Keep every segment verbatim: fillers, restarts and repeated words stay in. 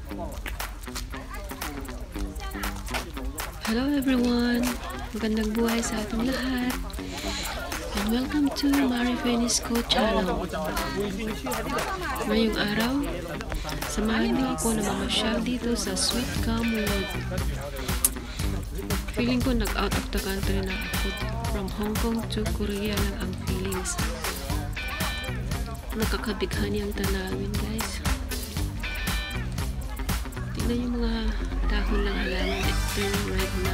Hello everyone! Magandang buhay sa ating lahat. And welcome to Mari Fenisco channel. Ngayong araw, samahan niyo ako na mamasyal dito sa Sweet Cam World. Feeling ko nag-out of the country na ako. From Hong Kong to Korea lang ang feelings. Nakakabighani ang tanawin, guys. Tignan yung mga dahon ng halaman at turn red na.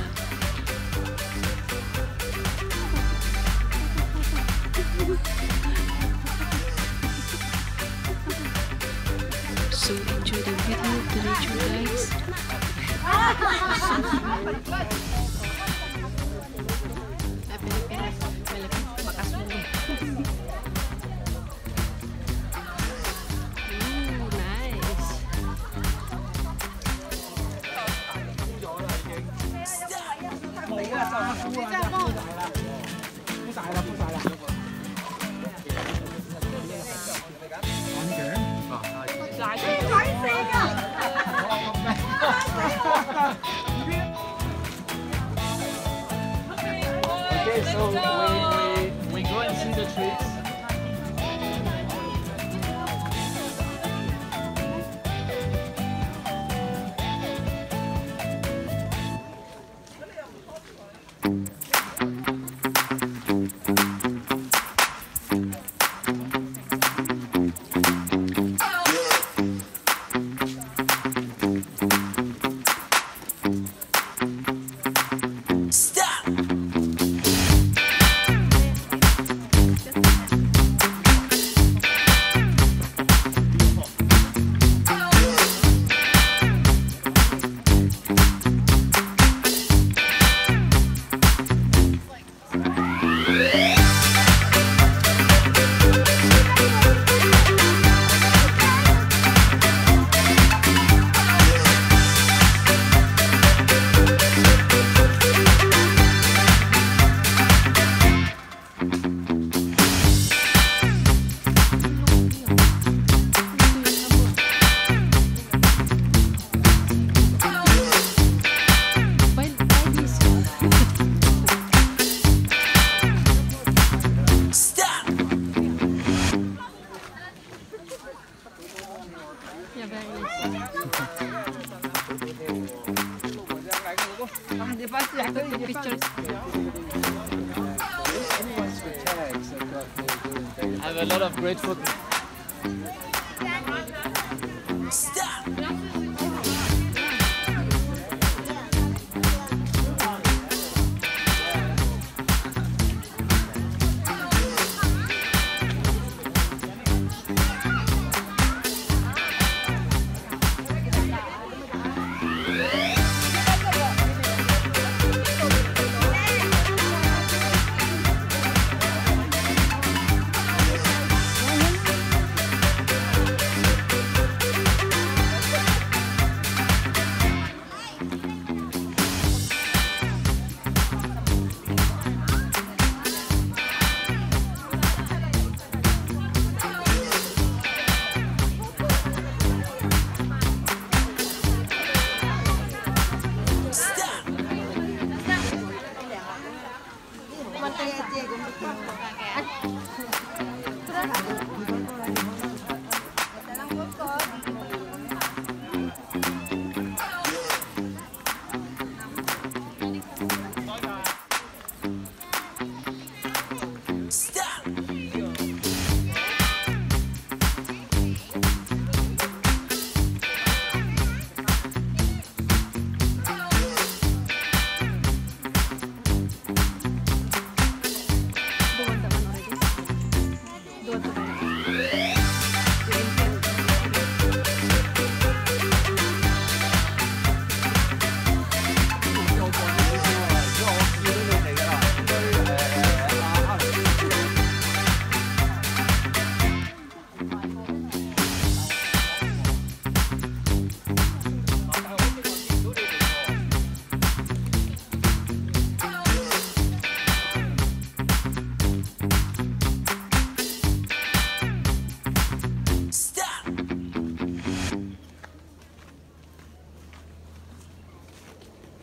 So enjoy the video of the nature, guys. Okay, so we, we, we go and see the trees. I have a lot of great food. Stop!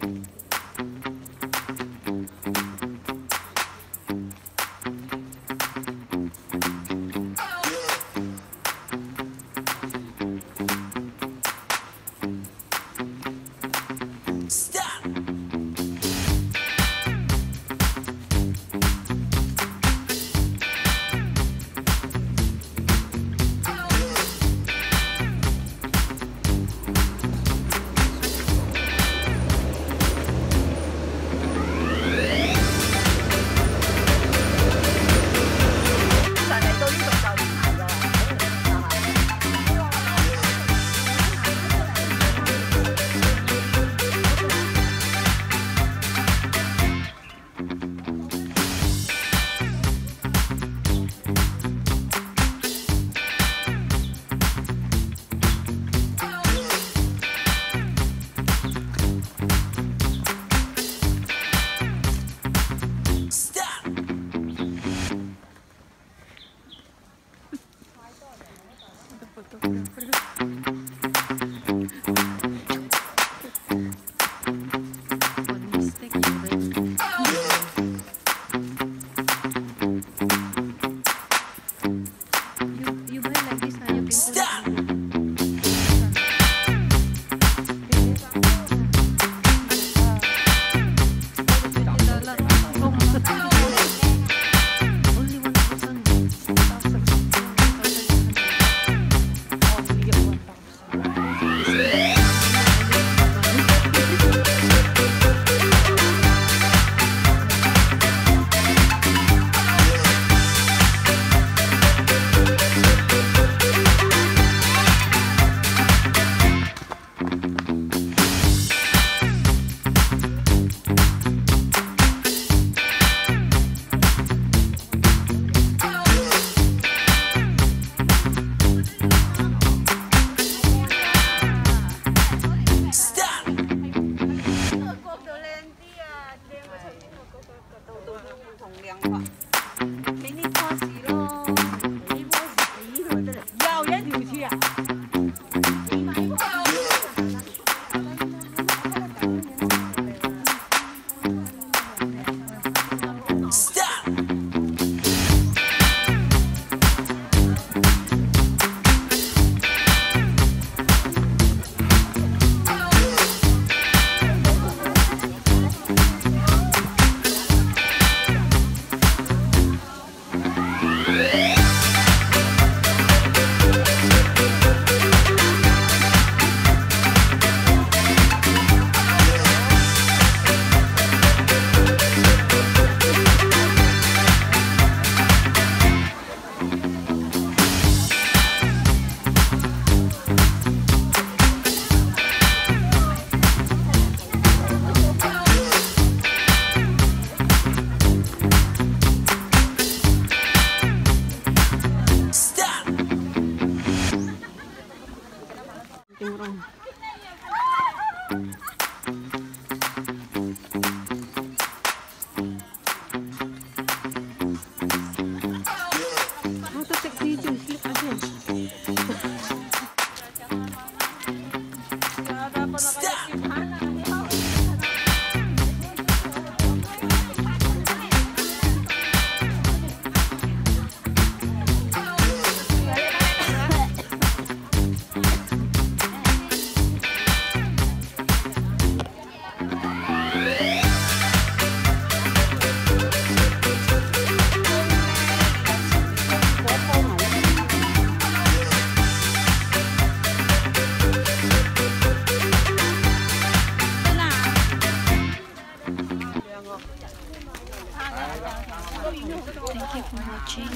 Thank you for watching.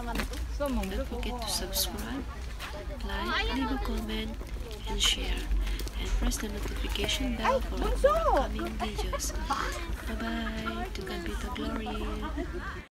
Don't forget to subscribe, like, leave a comment, and share. And press the notification bell for upcoming videos. Bye bye. To God be the glory.